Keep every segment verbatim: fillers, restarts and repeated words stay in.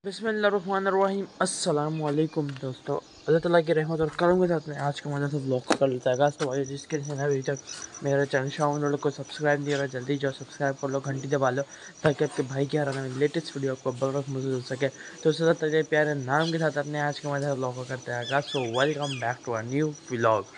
बिस्मिल्लाहिर्रहमानिर्रहीम। अस्सलाम वालेकुम दोस्तों, अल्लाह ताला की रहमत और करम के साथ में आज का मजा से व्लॉग कर लेता है। तो भाई जिसके लिए अभी तक मेरा चैनल शाह उन लोगों को सब्सक्राइब नहीं हो रहा, जल्दी जाओ सब्सक्राइब कर लो, घंटी दबा लो ताकि आपके भाई की हर आने लेटेस्ट वीडियो आपको बर वक्त महसूस हो सके। तो उसके साथ तेरे प्यारे नाम के साथ अपने आज का मजा व्लॉग को करते हैं आगाज़। So welcome back to a new vlog.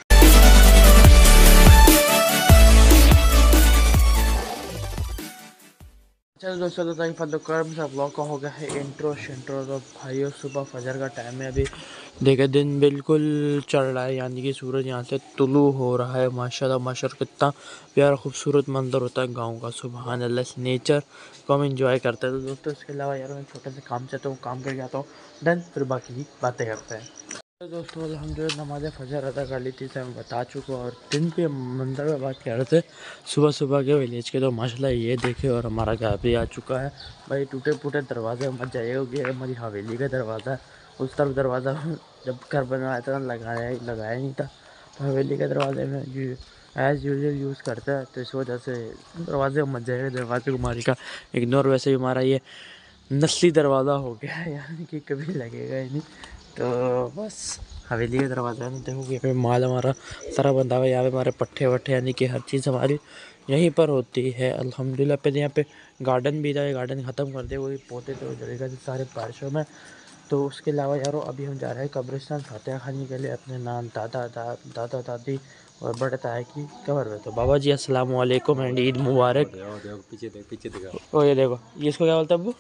चलो दोस्तों, तो ताकि फल कर्म सा ब्लॉग का हो गया है इंट्रो शेंट्रो। तो भाइयों सुबह फजर का टाइम है, अभी देखे दिन बिल्कुल चढ़ रहा है, यानी कि सूरज यहाँ से तुलू हो रहा है। माशाल्लाह माशाल्लाह कितना प्यारा खूबसूरत मंजर होता है गांव का। सुभान अल्लाह, इस नेचर को हम इंजॉय करते हैं। तो दोस्तों इसके अलावा यार मैं छोटे से काम चाहता हूँ, काम करके आता हूँ, देन फिर बाकी की बातें करते हैं। तो दोस्तों अल्हम्दुलिल्लाह नमाज़ फ़जर अदा कर ली थी, तो मैं बता चुका हूँ। और दिन पे मंदिर में बात कर रहे थे सुबह सुबह के विलेज के, तो माशाल्लाह ये देखे और हमारा घर भी आ चुका है। भाई टूटे फूटे दरवाजे मत जाइएगा, ये हमारी हवेली का दरवाज़ा है। उस तरफ दरवाज़ा जब घर बनवाया था लगाया ही लगाया नहीं था, तो हवेली के दरवाजे में एज़ यूजल यूज़ करता है, तो इस वजह से दरवाजे मत जाइएगा। दरवाजे को मारी का इग्नोर, वैसे भी हमारा ये नस्ली दरवाज़ा हो गया है, यानी कि कभी लगेगा ही नहीं। तो बस हवेली का दरवाज़ा है ना, देखो यहाँ पे माल हमारा सारा बंधा हुआ है। यहाँ पे हमारे पट्टे वट्टे यानी कि हर चीज़ हमारी यहीं पर होती है अल्हम्दुलिल्लाह। पे यहाँ पे गार्डन भी था, ये गार्डन ख़त्म कर दे, वही पौधे तो जलेगा सारे बारिशों में। तो उसके अलावा यारो अभी हम जा रहे हैं कब्रिस्तान फातिहा खाने के लिए, अपने नान दादा दा, दादा दादी और बड़े ताए की कब्र में। तो बाबा जी अस्सलाम वालेकुम एंड ईद मुबारक। पीछे देख पीछे देखा। ओ ये देखो, ये इसको क्या बोलता है अब्बू?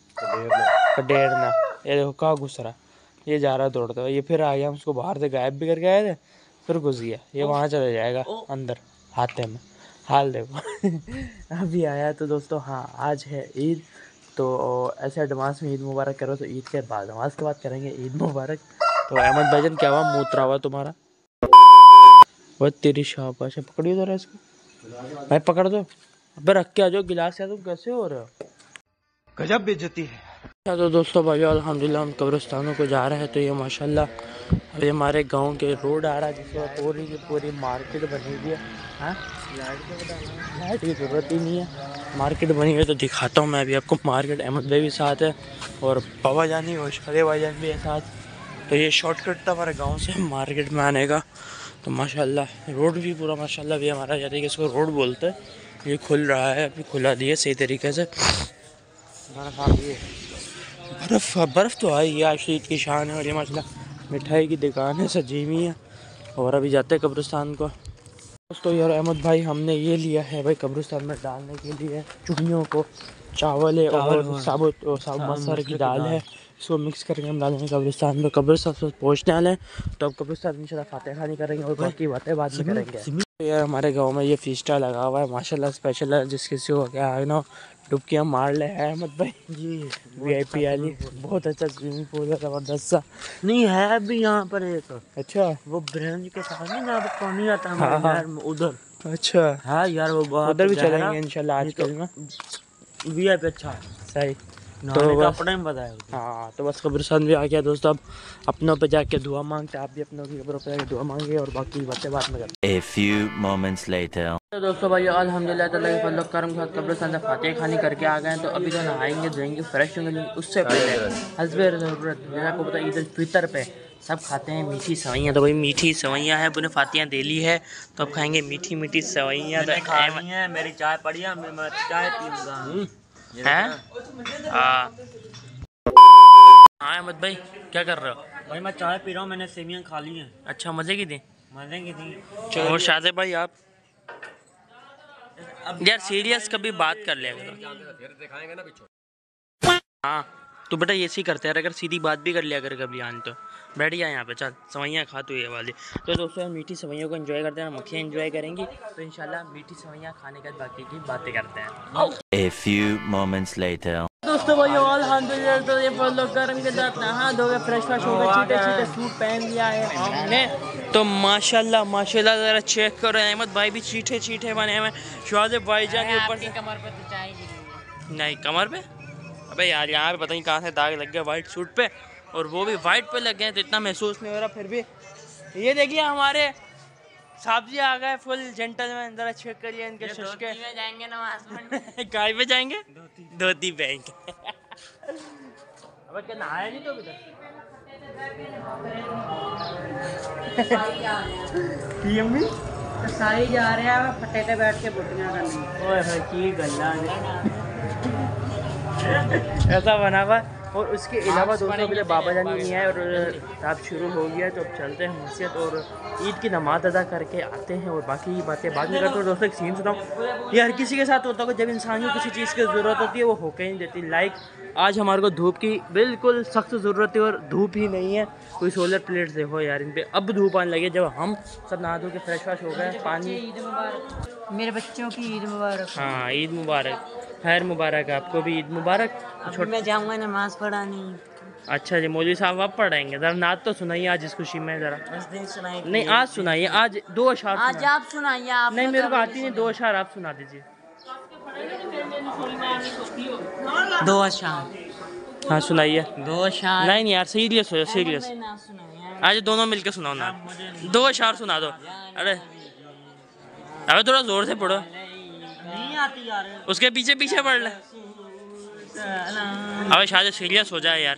कडेरना। ये देखो कहाँ घुस रहा, ये जा रहा है दौड़ता हुआ, ये फिर आ गया। हम उसको बाहर से गायब भी करके आए थे, फिर घुस गया। ये वहाँ चले जाएगा अंदर हाथे में, हाल देखो। अभी आया। तो दोस्तों हाँ, आज है ईद, तो ऐसे एडवांस में ईद मुबारक करो। तो ईद के बाद नमाज के बाद करेंगे ईद मुबारक। तो अहमद भाईजान क्या हुआ, मूत्रा हुआ तुम्हारा? वह तेरी शाबाश है, पकड़िए जरा इसको भाई, पकड़ दो। अबे रख के आ जाओ गिलास, या तुम कैसे हो रहे हो? गजब बेइज्जती है। अच्छा तो दोस्तों भाई अल्हम्दुलिल्लाह हम कब्रिस्तानों को जा रहे हैं। तो ये माशाल्लाह अभी हमारे गांव के रोड आ रहा है, जिसमें पूरी की पूरी मार्केट बनी हुई है। हाँ लाइट की ज़रूरत ही नहीं है, मार्केट बनी हुई है। तो दिखाता हूँ मैं अभी आपको मार्केट। अहमद भाई भी साथ है और बाबा जानी और शरे भाईजान भी है साथ। तो ये शॉर्टकट था हमारे गाँव से मार्केट में आने का। तो माशाल्लाह रोड भी पूरा माशाल्लाह भी हमारा, यानी कि इसको रोड बोलते हैं, ये खुल रहा है, अभी खुला दिया सही तरीके से। बर्फ़ आ गई है, बर्फ़ बर्फ़ तो आई है, आज ईद की शान है। और ये माशाल्लाह मिठाई की दुकान है सजी हुई है। और अभी जाते हैं कब्रिस्तान को। दोस्तों यार अहमद भाई हमने ये लिया है भाई कब्रिस्तान में डालने के लिए चुनियों को, चावल है और साबुत और साबुत मसर की दाल है, इसको मिक्स करके हम डालेंगे कब्रिस्तान में। कब्रिस्तान से पहुँचने वाले हैं, तो अब कब्रिस्तान में इंशाल्लाह फातिहा खानी करेंगे और बाकी बातें बाद में करेंगे। तो यार हमारे गांव में ये फीस्टा लगा हुआ है माशाल्लाह, स्पेशल है। जिस किसी को क्या है ना डुबकियाँ मार ले है अहमद भाई जी, वी आई पी वाली बहुत अच्छा स्विमिंग पूल है, ज़बरदस्त सा। नहीं है अभी यहाँ पर एक, अच्छा वो ब्रांच के सामने जहाँ पर पानी आता है हाँ हाँ यार, उधर। अच्छा हाँ यार वो बहुत उधर भी गहरा, चलेंगे इंशाल्लाह आजकल में। वी आई पी अच्छा है, सही। नहाने तो का बस अपना ही बताया उधर। हाँ, तो बस कब्रिस्तान भी आ गया दोस्तों। अब अपनों पे जाके दुआ मांगते, आप भी अपनों की कब्रों पे जाके दुआ मांगे और बाकी बातें बाद में करते। A few moments later. तो दोस्तों भाई अल्हम्दुलिल्लाह ताला के फजल करम के साथ कब्रिस्तान से फातिहा खानी करके आ गए हैं। तो अभी तो नहाएंगे धोएंगे फ्रेश होंगे, लेकिन उससे पहले हस्बे ज़रूरत जैसे आपको पता ईद उल फितर पे सब खाते हैं मीठी सवैयाँ। तो भाई मीठी सवैयाँ है, बुने फातिहा दे ली है, तो अब खाएंगे मीठी मीठी सवैयाँ। तो खानी है, मेरी चाय पड़ी है, मैं चाय पीऊंगा। हैं हाँ हाँ अहमद भाई क्या कर रहे हो? भाई मैं चाय पी रहा हूँ, मैंने सेवियाँ खा ली हैं। अच्छा मज़े की थी? मजे की थी। और शादे भाई आप यार सीरियस कभी बात कर लिया करो। हाँ तो बेटा ये सी करते हैं, अगर सीधी बात भी कर लिया कर कभी आन, तो बैठ गया यहाँ पे, चल सवैयाँ खा तू ये वाली। तो दोस्तों मीठी सवैयों को एंजॉय करते हैं, मक्खियाँ एंजॉय करेंगी। तो इंशाल्लाह मीठी सवैयाँ खाने के बाद बाकी की बातें करते हैं। A few moments later. दोस्तों भाई अल्हम्दुलिल्लाह तो ये फजल करम के साथ नहा धो के फ्रेश फ्रेश हो गए, चीटे चीटे सूट पहन लिया है हमने। तो माशाल्लाह माशाल्लाह ज़रा चेक करो, अहमद भाई भी चीटे चीटे बने हुए, शाहज़ भाईजान के ऊपर से कमर पे तो चाहिए नहीं कमर पे। अबे यार यहाँ पे पता नहीं कहाँ से दाग लग गया वाइट सूट पे, और वो भी वाइट पे लग गए, तो इतना महसूस नहीं हो रहा। फिर भी ये देखिए हमारे साहब जी आ गए फुल जेंटलमैन, जरा चेक करिए इनके शशके। में जाएंगे नमाज पढ़ने। गाय पे जाएंगे, धोती पहन के। अब क्या नहाया नहीं तो अभी तक? यम्मी तो सारी जा रहे हैं फटे पे बैठ के बुटियां करनी। ओए होए की गल्ला ऐसा बना हुआ। और उसके अलावा दोस्तों मेरे बाबा जानी नहीं आए और रात शुरू हो गया तो अब चलते हैं मस्जिद और ईद की नमाज अदा करके आते हैं और बाकी बातें बाद में करते हैं। दोस्तों एक सीन सुनाऊँ, ये हर किसी के साथ होता है जब इंसान को किसी चीज़ की ज़रूरत होती है वो होकर ही नहीं देती। लाइक आज हमारे को धूप की बिल्कुल सख्त ज़रूरत है और धूप ही नहीं है। कोई सोलर प्लेट देखो यार इन पे अब धूप आने लगे। जब हम सब नहा धो के फ्रेश वाश हो गए पानी। ईद मुबारक मेरे बच्चों की, ईद मुबारक। हाँ ईद मुबारक, खैर मुबारक आपको भी ईद मुबारक। छोट मैं जाऊँगा नमाज पढ़ानी। अच्छा जी मौलवी साहब आप पढ़ाएंगे, ज़रा नात तो सुनाइए आज इस खुशी में ज़रा। उस दिन सुनाई नहीं आज सुनाइए, आज दो अशार आज सुनाइए। आप सुनाइए। आप नहीं मेरे को आती नहीं, दो अशार आप सुना दीजिए। दो अशार। हाँ सुनाइए। दो अशार नहीं नहीं यार सीरियस हो सीरियस। ना सुनाया। आज दोनों मिलकर सुनाओ ना, दो अशार सुना दो। अरे अबे थोड़ा जोर से पढ़ो, नहीं आती यार। उसके पीछे पीछे पढ़ ले। अबे शायद सीरियस हो जाए यार।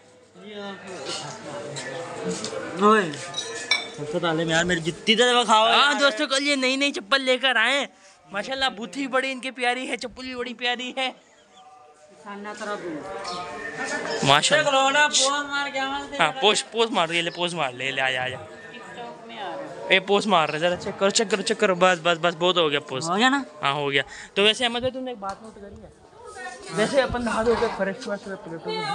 में यार मेरी जितनी देर खाओ। हाँ दोस्तों कल ये नई नई चप्पल लेकर आए हैं माशाल्लाह, बूथी बड़ी इनकी प्यारी है, चप्पल भी बड़ी प्यारी है माशाल्लाह। हाँ पोस्ट पोस्ट मार ले, पोस्ट मार ले ले आजा आजा। ए पोस्ट मार रहे जरा चेक करो चेक करो चेक करो। बस बस बस बहुत हो गया पोस्ट। हो गया ना? हाँ हो गया। तो वैसे अहमद भाई तुमने एक बात नोट करी है, वैसे अपन नहा धो के फ्रेश हुआ प्लेटों में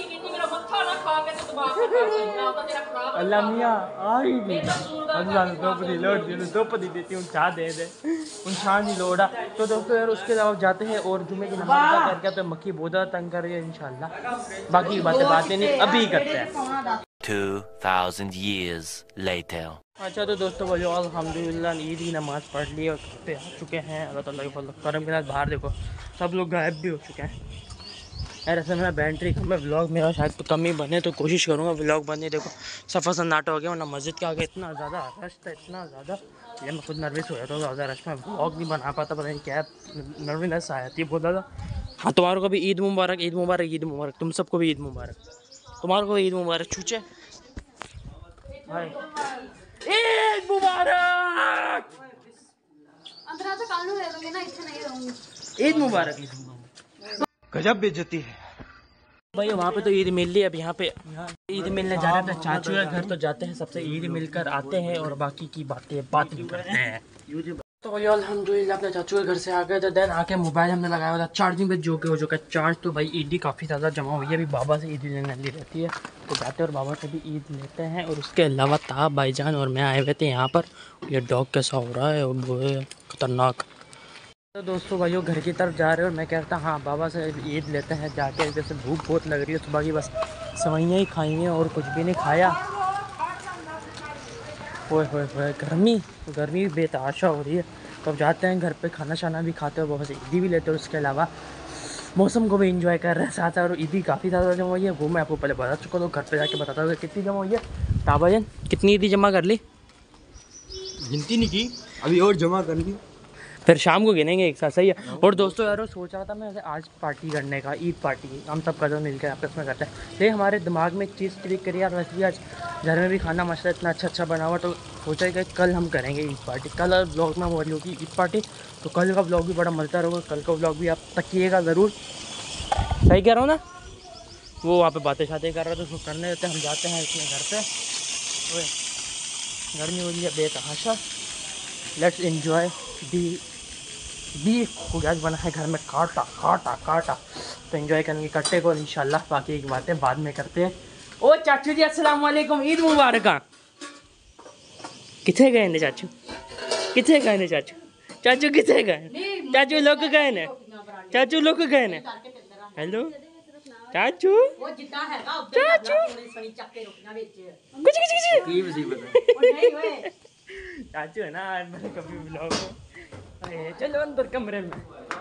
अल्लाह मियाँ आई भी अल्लाह दो पदी लोड दे दो पदी देती हूँ चाह दे दे उन शाह नहीं लोड़ा। तो दोस्तों यार उसके अलावा जाते हैं और जुमे की नमाज अदा करके तो मक्खी बहुत ज़्यादा तंग कर रही है इंशाल्लाह। बाकी बातें बातें नहीं अभी करते हैं। Two thousand years later. अच्छा तो दोस्तों बोलो अल्हम्दुलिल्लाह ईद की नमाज़ पढ़ ली और घर पे आ चुके हैं। अल्लाह ताला के फज़ल करम के साथ बाहर देखो सब लोग गायब भी हो चुके हैं यार। ऐसा मेरा बैटरी कम है, व्लॉग मेरा शायद कम ही बने तो कोशिश करूँगा व्लॉग बने। देखो सफ़र सन्नाटा हो गया वरना मस्जिद के आगे इतना ज़्यादा रश था इतना ज़्यादा ये मैं खुद नर्वस हो जाता हूँ ज़्यादा रश में व्लॉग नहीं बना पाता। पता नहीं क्या नर्वसनेस आ जाती है बहुत ज़्यादा। हाँ तुम्हारे को भी ईद मुबारक ईद मुबारक ईद मुबारक तुम सबको भी ईद मुबारक। तुम्हारे को ईद मुबारक छूचे भाई ईद मुबारक ईद मुबारक गजब बेइज्जती है भाई। वहाँ पे तो ईद मिल ली, अब यहाँ पे ईद मिलने जा रहे थे चाचू के घर तो जाते हैं सबसे ईद मिलकर आते हैं और बाकी की बातें बात नहीं करते हैं। तो भाई अल्हम्दुलिल्लाह अपने चाचू के घर से आ गए थे। देन आके मोबाइल हमने लगाया हुआ था चार्जिंग पे जो के हो चुका है चार्ज। तो भाई ईदी काफ़ी ज़्यादा जमा हुई है, अभी बाबा से ईद लेने वाली रहती है तो जाते हैं और बाबा से भी ईद लेते हैं। और उसके अलावा ताब भाईजान और मैं आए हुए थे यहाँ पर। ये डॉग कैसा हो रहा है और वो है खतरनाक। तो दोस्तों भाइयों घर की तरफ जा रहे हो और मैं कहता हाँ बाबा से ईद लेते हैं जाके। जैसे भूख बहुत लग रही है सुबह की, बस सवैयाँ ही खाई हैं और कुछ भी नहीं खाया। ओए होए होए गर्मी गर्मी बेतहाशा हो रही है। तो अब जाते हैं घर पे खाना शाना भी खाते हो बाबा से ईदी भी लेते हो। उसके अलावा मौसम को भी एंजॉय कर रहे हैं साथ और ईदी काफ़ी ज़्यादा जमा हुई है वो मैं आपको पहले बता चुका हूँ। घर पे जाके बताता हूँ कितनी जमा हुई है। ताबाजन कितनी ईदी जमा कर ली? गिनती नहीं की अभी और जमा कर ली, फिर शाम को गिनेंगे एक साथ सही है। और दोस्तों यार सोच रहा था मैं आज पार्टी करने का, ईद पार्टी हम सब कज़न मिलकर आपस में करते हैं। लेकिन हमारे दिमाग में एक चीज़ क्लिक करी यार, वैसे भी आज घर में भी खाना मसला इतना अच्छा अच्छा बना हुआ तो सोचा कि कल हम करेंगे ईद पार्टी। कल ब्लॉग में बोली होगी ईद पार्टी तो कल का ब्लॉग भी बड़ा मज़ेदार होगा। कल का ब्लॉग भी आप तकिएगा ज़रूर। सही कह रहा हूँ ना? वो वहाँ पे बातें शातें कर रहे थे उसको करने देते हम जाते हैं अपने घर पे। गर्मी हो रही है बेतहाशा। लेट्स एंजॉय दी बीफ को गैस बना है घर में काटा काटा काटा तो एंजॉय करेंगे कट्टे को इंशाल्लाह। बाकी की बातें बाद में करते हैं। ओ चाचू जी अस्सलाम वालेकुम ईद मुबारक। किथे गए ने चाचू? किथे गए ने चाचू? चाचू किथे गए? चाचू लोग गए ने? चाचू लोग गए ने? हेलो चाचू चाचू कुछ कुछ कुछ चाचू है ना मैंने कभी ब्लॉग में। चलो अंदर कमरे में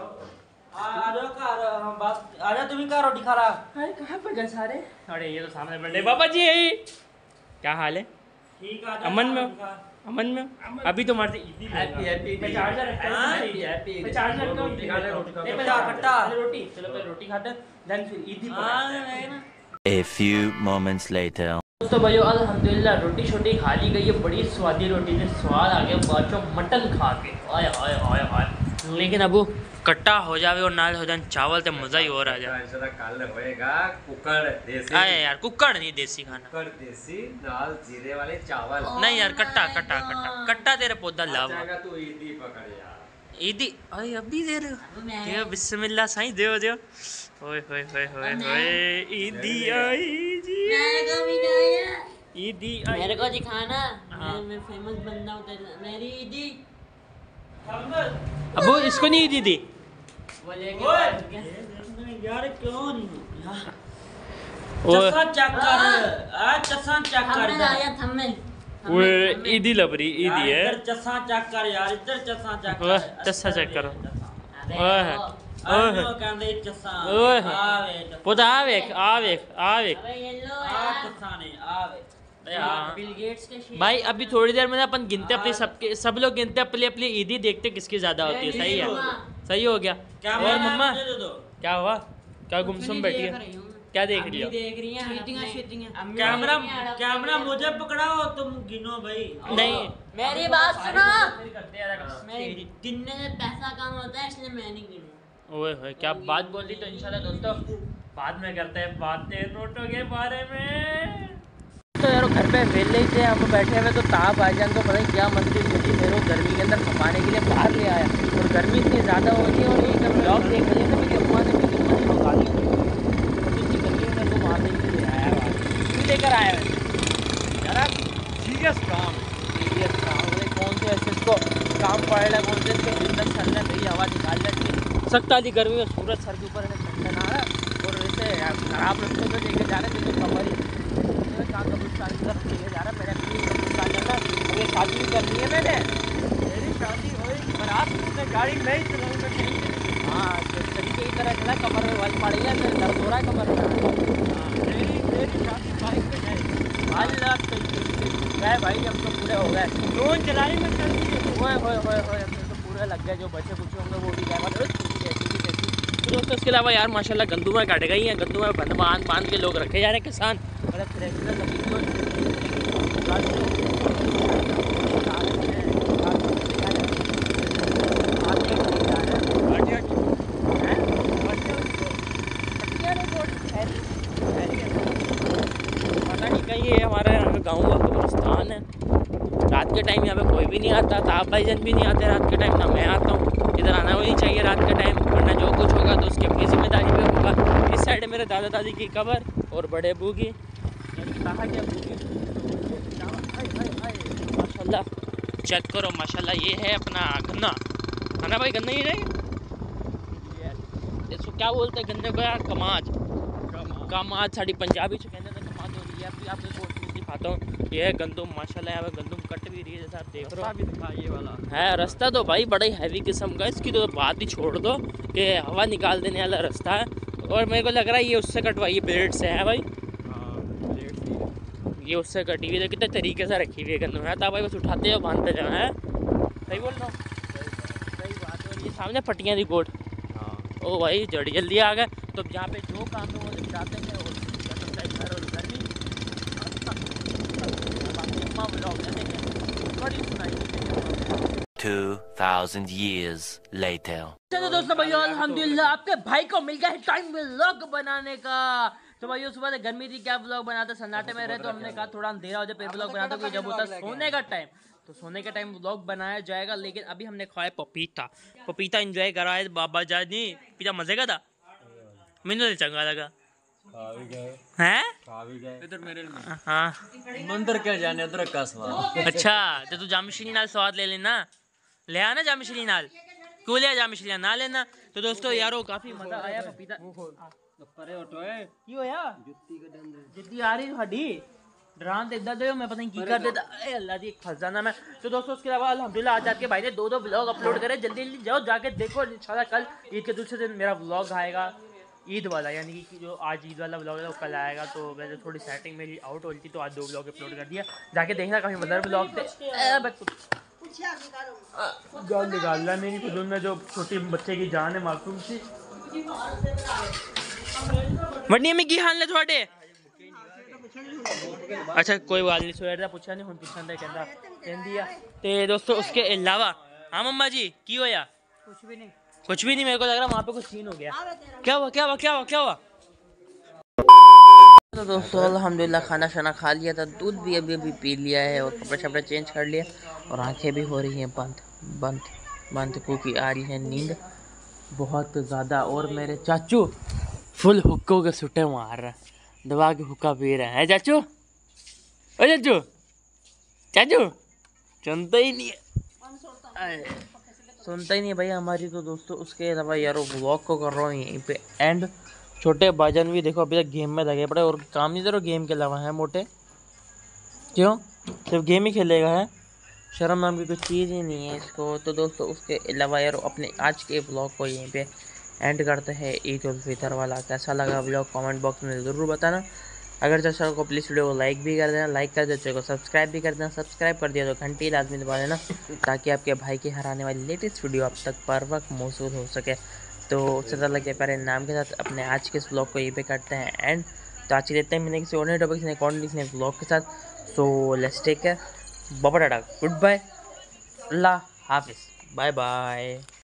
आजा तुम क्या रोटी खा रहा? अरे कहाँ पर गए सारे? अरे ये तो सामने बैठे बाबा जी है। क्या हाल है? ठीक है अमन में अमन में अभी तो मर्जी हैप्पी हैप्पी मैं चार्जर रखता हूं हैप्पी हैप्पी मैं चार्जर रखता हूं रोटी खा रोटी खा रोटी चलो पहले रोटी खाते हैं देन फिर ईदी हां A few moments later. दोस्तों भाइयों अल्हम्दुलिल्लाह रोटी छोटी खा ली गई है, बड़ी स्वादी रोटी में स्वाद आ गया बाचो मटन खा के, आय हाय हाय हाय। लेकिन अब वो कट्टा हो जावे और नाल हो जाए चावल तो मज़ा ही और आ जाए। कल होएगा कुकर देसी। अरे यार कुकर नहीं देसी खाना, कुकर देसी नाल जीरे वाले चावल। नहीं यार कट्टा कट्टा कट्टा कट्टा तेरे पौधा लावा। तू ईदी पकड़ यार। ईदी अरे अभी दे रहे हो, देव बिस्मिल्लाह साईं देव देव। ओए होए होए होए होए ईदी आई जी, ईदी आई मेरे को दिखाना। हाँ। मैं फेमस बंदा हूँ तेरे- मेरी ईदी। अब वो इसको नहीं ईदी दी। वो लेके यार क्यों ओए चसा चेक कर, आ चसा चेक कर थंबनेल आया थंबनेल। ओए ईदी लबरी ईदी है। इधर चसा चेक कर यार, इधर चसा चेक ओए कर। चस्सा चेक करो। अरे ओए वो- आनो कहंदे चसा ओए आवे पौधा आ वेख आ वेख आ वेख। अबे येलो आ यार। चसा ने आवे। हाँ। बिल गेट्स के शेर। भाई अभी थोड़ी देर में ना अपन गिनते अपनी सबके सब लोग गिनते अपनी अपनी ईदी, देखते किसकी ज्यादा होती है। सही है, सही हो गया। क्या और मम्मा मुझे दे दो। क्या हुआ, क्या गुमसुम बैठी है, क्या देख रही हो? देख रही हैं शीतियां शीतियां। कैमरा कैमरा मुझे पकड़ाओ, तुम गिनो भाई। नहीं मेरी बात सुनो। तेरी- मेरी गिनने में पैसा कम होता है इसलिए मैं नहीं गिनूं। ओए होए क्या बात बोल दी। तो इंशाल्लाह दोस्तों बाद में करते हैं बातें नोटों के बारे में। तो यार घर पे वेले ही थे हम बैठे हुए, तो ताप भाईजान को पता नहीं क्या मस्ती थी, मेरे को गर्मी के अंदर खपाने के लिए बाहर ले आया। और गर्मी इतनी ज़्यादा हो रही है और एक ब्लॉग देख रही है ना मेरी अम्मा ने, मेरी अम्मा ने मंगा दी इतनी गर्मी में, मेरे को मारने के लिए आया बाहर। क्यों लेकर आया है यार आप? सीरियस काम सीरियस काम बोले कौन से ऐसे इसको काम पड़ रहा है, कौन से इसके बिंदक चल रहा है, मेरी हवा निकाल रही है। सख्त वाली गर्मी में सूरज सर के ऊपर ठंडन आ रहा है और वैसे खराब रस्ते में लेके जा रहे हैं, कमर ही कहाँ कब्रिस्तान की तरफ लेके जा रहा है। मेरे अपनी कब्रिस्तान जाना, मुझे शादी भी करनी है मैंने, मेरी शादी होगी बारात में गाड़ी नहीं चलाऊंगा। हाँ तो तरीके की तरह चला, कमर में वल पड़ गया, मेरे दर्द हो रहा है कमर में। हाँ मेरी मेरी शादी बाइक पे जाए अल्लाह गए भाई, हम तो पूरे हो गए। ड्रोन चलाई में चल होए होए होए होए हम तो पूरे लग गए, जो बच्चे कुछ होंगे वो भी गए। तो दोस्तों इसके अलावा यार माशाल्लाह गंदुमा काट गई हैं, गंदुमा बंद बांध बांध के लोग रखे जा रहे हैं किसान। मतलब थ्रेशर लगी पता नहीं कहीं ये हमारा यहाँ पे गाँव का कब्रिस्तान है। रात के टाइम यहाँ पे कोई भी नहीं आता, ताप भाईजान भी नहीं आते रात के टाइम, ना मैं आता हूँ। इधर आना भी नहीं चाहिए रात के टाइम, वरना जो कुछ होगा तो उसकी अपनी जिम्मेदारी पे होगा। इस साइड मेरे दादा दादी की कब्र और बड़े अबू की, कहा कि अबू की माशाल्लाह चेक करो माशाल्लाह। ये है अपना गन्ना, है ना भाई? गन्ना ही नहीं, इसको क्या बोलते हैं गन्ने को यार? कमाज, कमाज साड़ी पंजाबी से कहते हैं कमाज हो रही है। अभी आपको कोट दिखाता हूँ, ये है गंदुम माशाल्लाह। यहाँ पे गंदुम कट भी रही है जैसा आप देख रहे हो। भी दिखा ये वाला है रास्ता तो भाई बड़ा ही हैवी किस्म का, इसकी तो बात ही छोड़ दो कि हवा निकाल देने वाला रास्ता है। और मेरे को लग रहा है ये उससे कटवाई ब्लेड से है भाई, ये उससे कटी हुई है। कितने तरीके से रखी हुई है गंदुम है, भाई बस उठाते हो बांधते जाओ। है सही बोल रहा हूँ, सही बात है। और ये सामने पट्टियाँ दी गोट, ओ भाई जल्दी जल्दी आ गए। तो जहाँ पे जो काम है वो जाते हैं और घर और घर भी बड़ी सुनाई। Two thousand years later. चलो दोस्तों भाइयों अल्हम्दुलिल्लाह आपके भाई को मिल गया है टाइम व्लॉग बनाने का। तो भाइयों सुबह से गर्मी थी, क्या व्लॉग बनाते, सन्नाटे में रहे, तो हमने कहा थोड़ा अंधेरा हो जाए फिर व्लॉग बनाते, क्योंकि जब होता है सोने का टाइम तो सोने के टाइम व्लॉग बनाया जाएगा। लेकिन अभी हमने खाया पपीता, पपीता एंजॉय करा है बाबा जानी। पपीता मजे का था, मैंने तो चंगा लगा हैं। हाँ मंदिर क्या जाने उधर का स्वाद। अच्छा तो तू जामिशली नाल स्वाद ले लेना, ले आना जामिशली नाल, क्यों ले जामिशली ना लेना। तो दोस्तों यारो काफी मजा आया पपीता। की होया जुत्ती आ रही साडी डरान ते इदा दे, मैं पता नहीं की कर देता। ए अल्लाह दी खजाना में। तो दोस्तों उसके अलावा अल्हम्दुलिल्लाह आज आपके भाई ने दो दो व्लॉग अपलोड करे, जल्दी जल्दी जाओ जाके देखो। इंशाल्लाह कल ईद के दूसरे दिन मेरा व्लॉग आएगा, ईद वाला, यानी कि जो आज ईद वाला व्लॉग है वो कल आएगा। तो वैसे थोड़ी सेटिंग मेरी आउट हो रही थी तो आज दो व्लॉग अपलोड कर दिया, जाके देखना काफ़ी मज़ेदार व्लॉग थे। गाल निकाल रहा है मेरी खुद में, जो छोटी बच्चे की जान है मासूम सी। वड्डी अम्मी की हाल है थोड़े? अच्छा कोई बात नहीं, सवेर दा पुछा नहीं, हुण पुछन दे कहंदा कहंदी आ। ते दोस्तों उसके अलावा हाँ मम्मा जी की होया? कुछ भी नहीं। कुछ भी नहीं, मेरे को लग रहा वहाँ पे कुछ सीन हो गया। क्या हुआ क्या हुआ क्या हुआ क्या हुआ? तो दोस्तों अल्हम्दुलिल्लाह खाना शाना खा लिया था, दूध भी अभी अभी पी लिया है और कपड़े शपड़े चेंज कर लिए और आंखें भी हो रही हैं बंद बंद बंद क्योंकि आ रही है नींद बहुत ज़्यादा। और मेरे चाचू फुल हुक्कों के सुट्टे मार रहे हैं, दबा के हुक्का पी रहे हैं। चाचू ओ चाचू चाचू सुनता ही नहीं है, सुनता ही नहीं भाई हमारी। तो दोस्तों उसके अलावा यार व्लॉग को कर रहा हूँ यहीं पे एंड। छोटे भाईजान भी देखो अभी तक गेम में लगे पड़े और काम नहीं दे रहा गेम के अलावा है मोटे, क्यों सिर्फ गेम ही खेलेगा है, शर्म नाम की कुछ चीज़ ही नहीं है इसको। तो दोस्तों उसके अलावा यार अपने आज के ब्लॉग को यहीं पे एंड करते हैं। ईद उल फितर वाला कैसा लगा ब्लॉग कमेंट बॉक्स में ज़रूर बताना। अगर चैनल को प्लीज़ वीडियो को लाइक भी कर देना, लाइक कर दो, चैनल को सब्सक्राइब भी कर देना, सब्सक्राइब कर दिया तो घंटी लाजमी दबा देना ताकि आपके भाई की हराने वाली लेटेस्ट वीडियो आप तक पर वक्त मौसूल हो सके। तो उससे ज़्यादा के प्यारे नाम के साथ अपने आज के इस ब्लॉग को यहीं पे करते हैं एंड। तो आज के देते हैं मैंने किसी और नए टॉपिक से कॉन्टेंट ब्लॉग के साथ। सो लेट्स टेक केयर, बाबा टाटा, गुड बाय, अल्लाह हाफिज़, बाय बाय।